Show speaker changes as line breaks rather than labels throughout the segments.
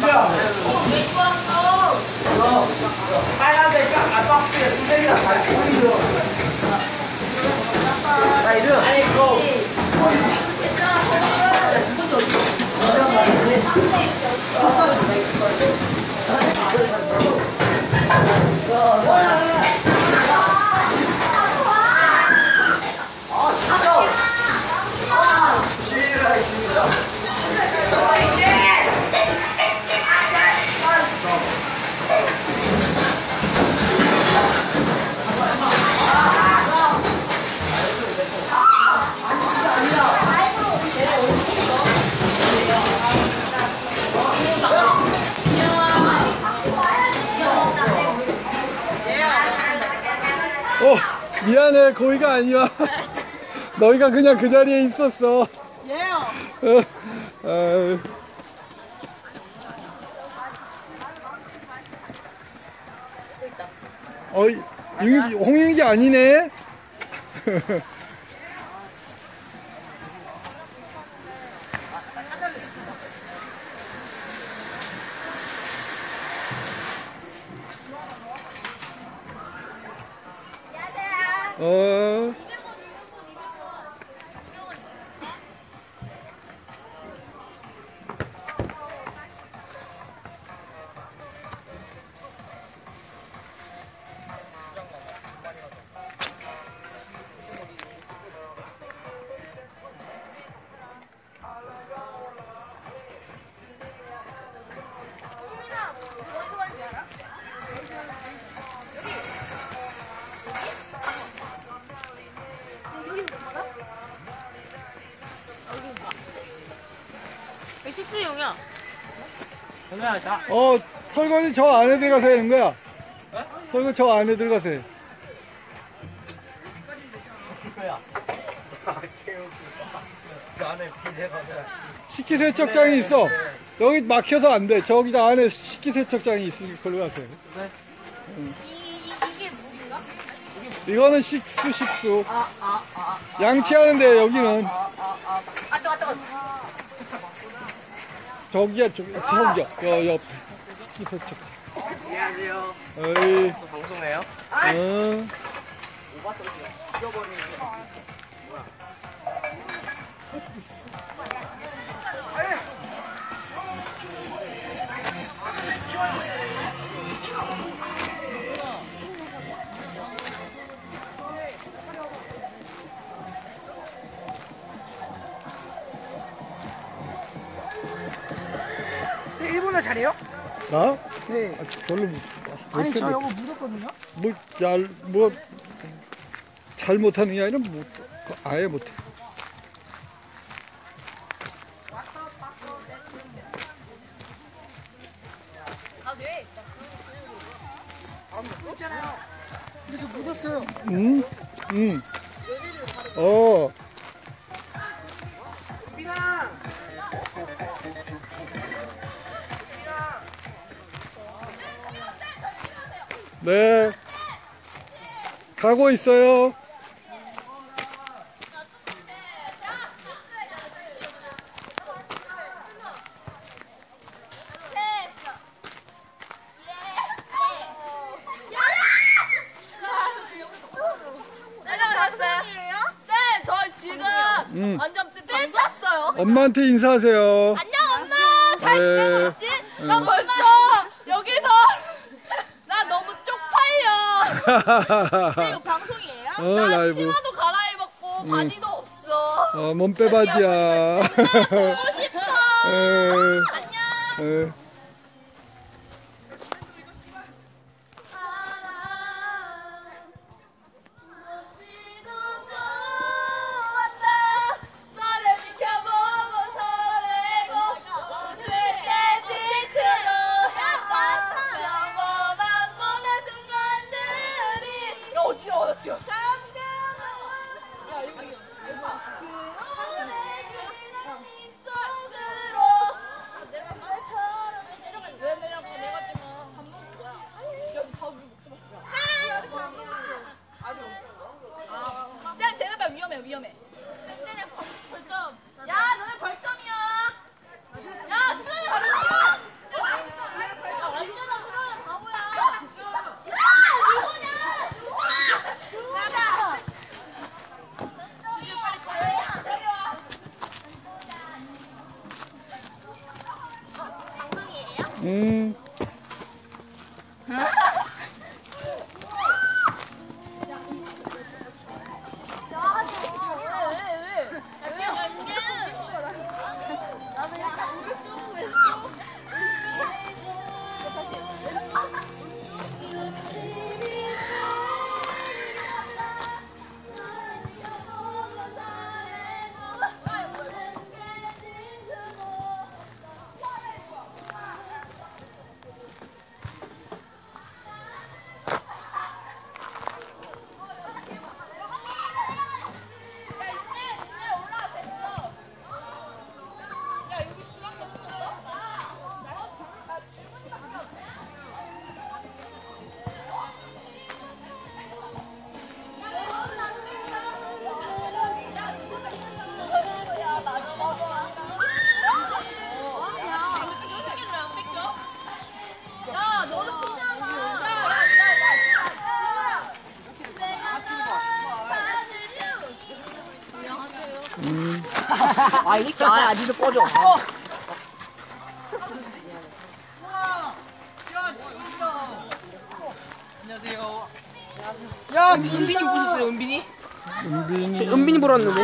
왜 걸었어?
빨간색 박스에 수세기랑 잘 보이죠? 자, 이리 아니, 이거. 지휘가 있습니다.
미안해, 거기가 아니야. 너희가 그냥 그 자리에 있었어.
예요.
홍윤기 아니네.
식수용이야.
설거지 저 안에 들어가서 하는 거야. 설거지 저 안에 들어가서 해. 식기세척장이 있어. 여기 막혀서 안 돼. 저기다 안에 식기세척장이 있으니까 걸로 가세요.
이게 무슨가?
이거는 식수. 양치하는데 여기는.
뜨거.
저기야. 옆 식기세척.
안녕하세요.
어이.
방송해요?
일본어 잘해요?
나?
네.
별로
아니 저 이거 묻었거든요.
잘 못하는 게 아니라 아예 못해.
있잖아요. 근데 저 묻었어요.
네. 가고 있어요.
쌤, 저 지금 완전 뺨 찼어요.
엄마한테 인사하세요.
안녕 엄마. 잘 지내고 있지? 나 벌써 여기서 나 너무 쪽팔려. 이거 방송이에요? 나
라이브.
치마도 갈아입었고 바지도 없어.
몸 빼바지야.
보고 싶어. 안녕.
음.
아, 이게 아, 니도 꺼줘.
야, 은빈이 웃고 있었어요, 은빈이?
은빈이.
은빈이 보러 왔는데.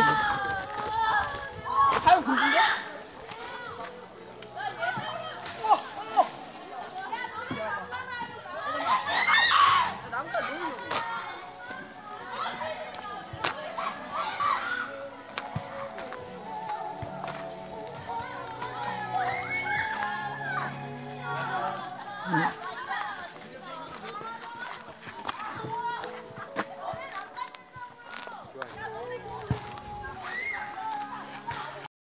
사연 금지인데?
음.